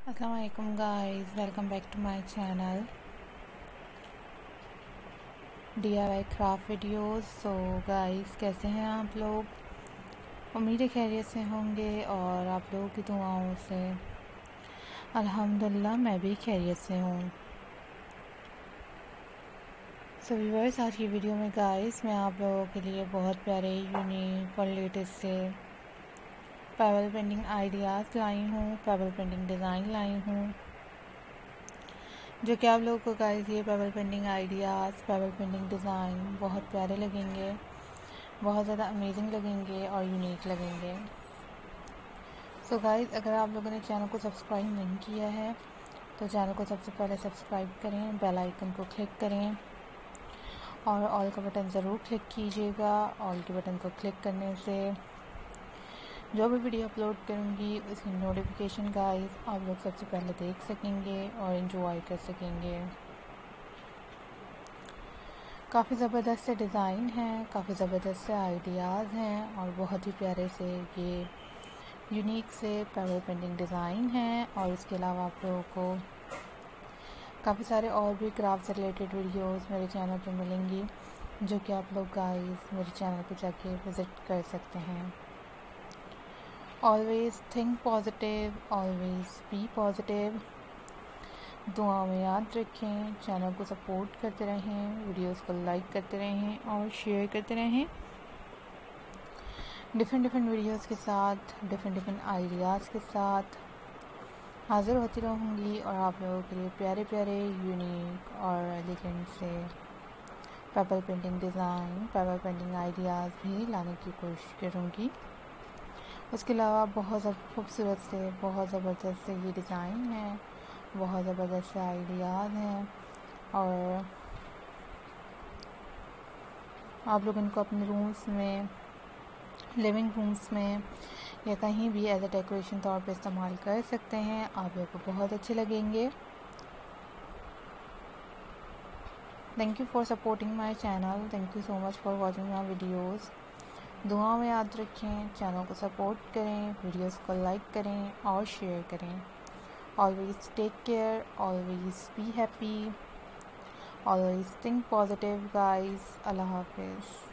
अस्सलामुअलैकुम guys, welcome back to my channel DIY craft videos. So guys, कैसे हैं आप लोग? उम्मीद है खैरियत से होंगे और आप लोगों की दुआओं से अल्हम्दुलिल्लाह मैं भी खैरियत से हूँ। सो व्यूअर्स, आज की वीडियो में गाइस मैं आप लोगों के लिए बहुत प्यारे यूनिक और लेटेस्ट से पेबल पेंटिंग आइडियाज़ लाई हूँ, पेबल पेंटिंग डिज़ाइन लाई हूँ, जो कि आप लोगों को गाइस ये pebble painting ideas, pebble painting design बहुत प्यारे लगेंगे, बहुत ज़्यादा अमेजिंग लगेंगे और यूनिक लगेंगे। सो गाइस, अगर आप लोगों ने चैनल को सब्सक्राइब नहीं किया है तो चैनल को सबसे पहले सब्सक्राइब करें, बेल आइकन को क्लिक करें और ऑल का बटन ज़रूर क्लिक कीजिएगा। ऑल के बटन को क्लिक करने से जो भी वीडियो अपलोड करूँगी उसकी नोटिफिकेशन गाइस आप लोग सबसे पहले देख सकेंगे और एंजॉय कर सकेंगे। काफ़ी ज़बरदस्त से डिज़ाइन हैं, काफ़ी ज़बरदस्त से आइडियाज़ हैं और बहुत ही प्यारे से ये यूनिक से पेबल पेंटिंग डिज़ाइन हैं। और इसके अलावा आप लोगों को काफ़ी सारे और भी क्राफ्ट से रिलेटेड वीडियोस मेरे चैनल पर मिलेंगी, जो कि आप लोग गाइस मेरे चैनल पर जाके विज़िट कर सकते हैं। Always think positive, always be positive. दुआ में याद रखें, चैनल को सपोर्ट करते रहें, वीडियोस को लाइक करते रहें और शेयर करते रहें। डिफरेंट वीडियोस के साथ, डिफरेंट आइडियाज़ के साथ हाज़िर होती रहूँगी और आप लोगों के लिए प्यारे प्यारे यूनिक और एलिगेंट से pebble painting design, pebble painting ideas भी लाने की कोशिश करूँगी। उसके अलावा बहुत खूबसूरत से, बहुत ज़बरदस्त से ये डिज़ाइन है, बहुत ज़बरदस्त से आइडियाज़ हैं और आप लोग इनको अपने रूम्स में, लिविंग रूम्स में या कहीं भी एज अ डेकोरेशन तौर पे इस्तेमाल कर सकते हैं। आप लोगों को बहुत अच्छे लगेंगे। Thank you for supporting my channel, thank you so much for watching my videos. दुआ में याद रखें, चैनल को सपोर्ट करें, वीडियोस को लाइक करें और शेयर करें। Always take care, always be happy, always think positive guys. अल्लाह हाफिज़।